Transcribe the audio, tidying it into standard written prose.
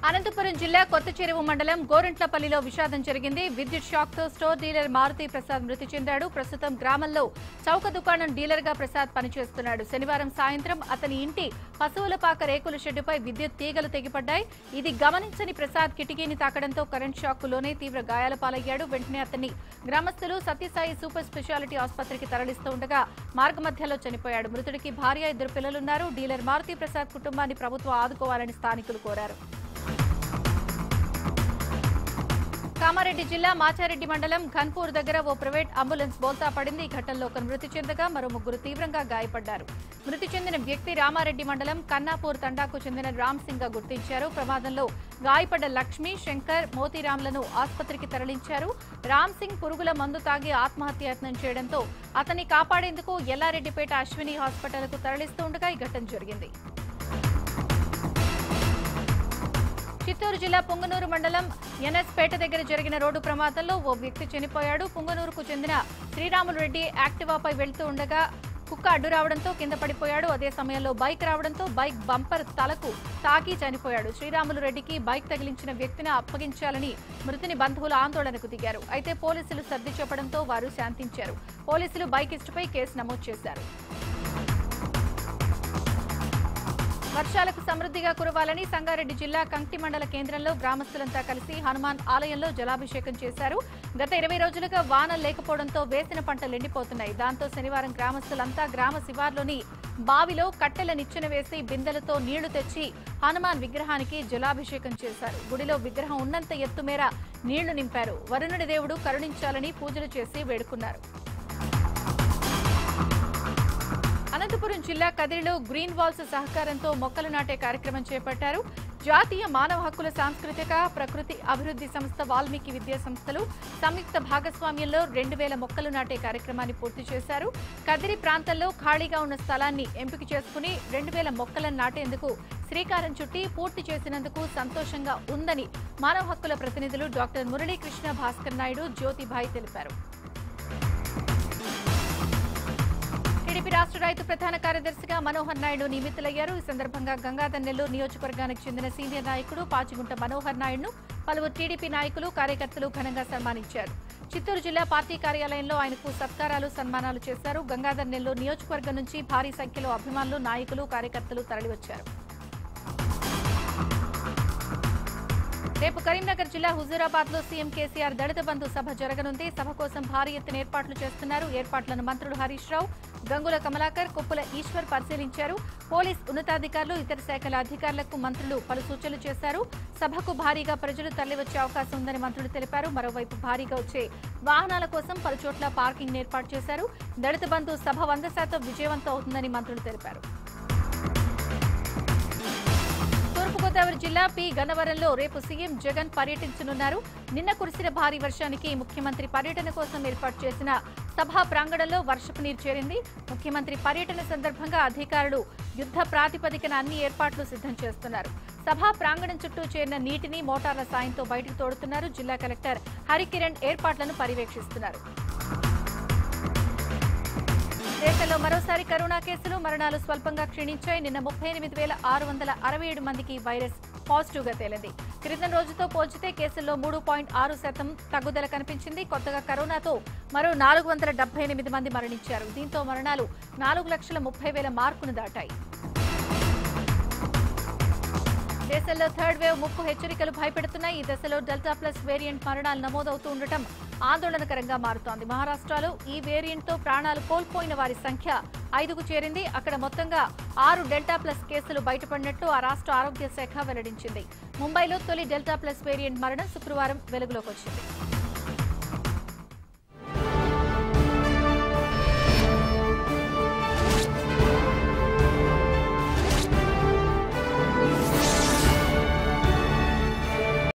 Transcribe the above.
అనంతపురం జిల్లా కొత్త చెరువు మండలం గోరంట్లపల్లిలో విషాదం జరిగింది. విద్యుత్ షాక్ తో స్టోర్ డీలర్ మారుతి ప్రసాద్ మృతి చెందాడు. ప్రస్తుతం గ్రామంలో చౌక దుకాణం డీలర్ గా ప్రసాద్ పనిచేస్తున్నాడు. శనివారం సాయంత్రం అతని ఇంటి పశువులపాక రేకుల షెడ్డుపై విద్యుత్ తీగలు తెగిపడ్డాయి. ఇది గమనించని ప్రసాద్ కిటికీని తాకడంతో కరెంట్ షాక్ లోనే తీవ్ర గాయాల పాలయ్యాడు. వెంటనే అతన్ని గ్రామస్తులు సత్యసాయి సూపర్ స్పెషాలిటీ ఆసుపత్రికి తరలిస్తూ ఉండగా మార్గమధ్యలో చనిపోయాడు. మృతుడికి భార్య, 2 పిల్లలున్నారు. డీలర్ మారుతి ప్రసాద్ కుటుంబాన్ని ప్రభుత్వం ఆదుకోవాలని స్థానికులు కోరారు. కామారెడ్డి జిల్లా మాచారెడ్డి మండలం ఘన్పూర్ దగ్గర ఓ ప్రైవేట్ అంబులెన్స్ బోల్తా పడింది. ఈ ఘటనలో ఒకరు మృతి చెందగా మరో 3 తీవ్రంగా గాయపడ్డారు. మృతి చెందిన వ్యక్తి రామారెడ్డి మండలం కన్నాపూర్ తండాకు చెందిన రామ్ సింగ్ గా గుర్తించారు. ప్రమాదంలో గాయపడ్డ లక్ష్మి, శంకర్, మోతీరామ్లను ఆసుపత్రికి తరలించారు. రామ్ సింగ్ పురుగుల మందు తాగి ఆత్మహత్యాయత్నం చేయడంతో అతన్ని కాపాడేందుకు ఎల్లారెడ్డిపేట అశ్విని హాస్పిటల్కు తరలిస్తూ ఉండగా ఈ ఘటన జరిగింది. చిత్తూరు జిల్లా పుంగనూరు మండలం ఎన్ఎస్పేట దగ్గర జరిగిన రోడ్డు ప్రమాదంలో ఓ వ్యక్తి చనిపోయాడు. పుంగనూరుకు చెందిన శ్రీరాములు రెడ్డి యాక్టివాపై వెళ్తూ ఉండగా కుక్క అడ్డు రావడంతో కింద పడిపోయాడు. అదే సమయంలో బైక్ రావడంతో బైక్ బంపర్ తలకు తాకి చనిపోయాడు. శ్రీరాములు రెడ్డికి బైక్ తగిలించిన వ్యక్తిని అప్పగించాలని మృతుని బంధువులు ఆందోళనకు దిగారు. అయితే పోలీసులు సర్ది చెప్పడంతో వారు శాంతించారు. పోలీసులు బైకిస్టుపై కేసు నమోదు చేశారు. వర్షాలకు సమృద్ధిగా కురవాలని సంగారెడ్డి జిల్లా కంక్టి మండల కేంద్రంలో గ్రామస్తులంతా కలిసి హనుమాన్ ఆలయంలో జలాభిషేకం చేశారు. గత 20 రోజులుగా వానలు లేకపోవడంతో వేసిన పంటలు ఎండిపోతున్నాయి. దాంతో శనివారం గ్రామస్తులంతా గ్రామ శివార్లోని బావిలో కట్టెల నిచ్చెన వేసి బిందెలతో నీళ్లు తెచ్చి హనుమాన్ విగ్రహానికి జలాభిషేకం చేశారు. గుడిలో విగ్రహం ఉన్నంత ఎత్తు మేర నీళ్లు నింపారు. వరుణుడి దేవుడు కరుణించాలని పూజలు చేసి వేడుకున్నారు. అనంతపురం జిల్లా కదిరిలో గ్రీన్ వాల్స్ సహకారంతో మొక్కలు నాటే కార్యక్రమం చేపట్టారు. జాతీయ మానవ హక్కుల సాంస్కృతిక ప్రకృతి అభివృద్ధి సంస్థ, వాల్మీకి విద్యా సంస్థలు సంయుక్త భాగస్వామ్యంలో 2000 మొక్కలు నాటే కార్యక్రమాన్ని పూర్తి చేశారు. కదిరి ప్రాంతంలో ఖాళీగా ఉన్న స్థలాన్ని ఎంపిక చేసుకుని 2000 మొక్కలను నాటేందుకు శ్రీకారం చుట్టి పూర్తి చేసినందుకు సంతోషంగా ఉందని మానవ హక్కుల ప్రతినిధులు డాక్టర్ మురళీకృష్ణ భాస్కర్ నాయుడు, జ్యోతిభాయ్ తెలిపారు. టీడీపీ రాష్ట్ర రైతు ప్రధాన కార్యదర్శిగా మనోహర్ నాయుడు నియమితులయ్యారు. ఈ సందర్భంగా గంగాధర్ నెల్లూరు నియోజకవర్గానికి చెందిన సీనియర్ నాయకుడు పాచిగుంట మనోహర్ నాయుడును పలువురు టీడీపీ నాయకులు, కార్యకర్తలు ఘనంగా సన్మానించారు. చిత్తూరు జిల్లా పార్టీ కార్యాలయంలో ఆయనకు సత్కారాలు, సన్మానాలు చేశారు. గంగాధర్ నెల్లూరు నియోజకవర్గం నుంచి భారీ సంఖ్యలో అభిమానులు, నాయకులు, కార్యకర్తలు తరలివచ్చారు. రేపు కరీంనగర్ జిల్లా హుజూరాబాద్ లో సీఎం కేసీఆర్ దళిత బంధు సభ జరగనుంది. సభ కోసం భారీ ఎత్తున ఏర్పాట్లు చేస్తున్నారు. ఏర్పాట్లను మంత్రులు హరీష్ రావు, గంగుల కమలాకర్, కొప్పుల ఈశ్వర్ పరిశీలించారు. పోలీస్ ఉన్నతాధికారులు, ఇతర శాఖల అధికారులకు మంత్రులు పలు సూచనలు చేశారు. సభకు భారీగా ప్రజలు తరలివచ్చే అవకాశం ఉందని మంత్రులు తెలిపారు. మరోవైపు భారీగా వచ్చే వాహనాల కోసం పలు చోట్ల పార్కింగ్ ఏర్పాటు చేశారు. దళిత బంధు సభ 100% విజయవంతం అవుతుందని మంత్రులు తెలిపారు. తూర్పుగోదావరి జిల్లా పి గన్నవరంలో రేపు సీఎం జగన్ పర్యటించనున్నారు. నిన్న కురిసిన భారీ వర్షానికి ముఖ్యమంత్రి పర్యటన కోసం ఏర్పాటు చేసిన సభా ప్రాంగణంలో వర్షపు నీరు చేరింది. ముఖ్యమంత్రి పర్యటన సందర్భంగా అధికారులు యుద్ధ ప్రాతిపదికన అన్ని ఏర్పాట్లు సిద్ధం చేస్తున్నారు. సభా ప్రాంగణం చుట్టూ చేరిన నీటిని మోటార్ల సాయంతో బయటకు తోడుతున్నారు. జిల్లా కలెక్టర్ హరికిరణ్ ఏర్పాట్లను పర్యవేక్షిస్తున్నారు. దేశంలో మరోసారి కరోనా కేసులు, మరణాలు స్వల్పంగా క్షీణించాయి. నిన్న 38,667 మందికి వైరస్ పాజిటివ్ గా తేలింది. క్రితం రోజుతో పోల్చితే కేసుల్లో 3.6% తగ్గుదల కనిపించింది. కొత్తగా కరోనాతో మరో 478 మంది మరణించారు. దీంతో మరణాలు 4,30,000 మార్కును దాటాయి. దేశంలో థర్డ్ వేవ్ ముప్పు హెచ్చరికలు భయపెడుతున్నాయి. ఈ దశలో డెల్టా ప్లస్ వేరియంట్ మరణాలు నమోదవుతూ ఉండటం ఆందోళనకరంగా మారుతోంది. మహారాష్ట్రలో ఈ వేరియంట్తో ప్రాణాలు కోల్పోయిన వారి సంఖ్య 5కు చేరింది. అక్కడ మొత్తంగా 6 డెల్టా ప్లస్ కేసులు బయటపడినట్లు ఆ రాష్ట్ర ఆరోగ్య శాఖ వెల్లడించింది. ముంబైలో తొలి డెల్టా ప్లస్ వేరియంట్ మరణం శుక్రవారం వెలుగులోకి వచ్చింది.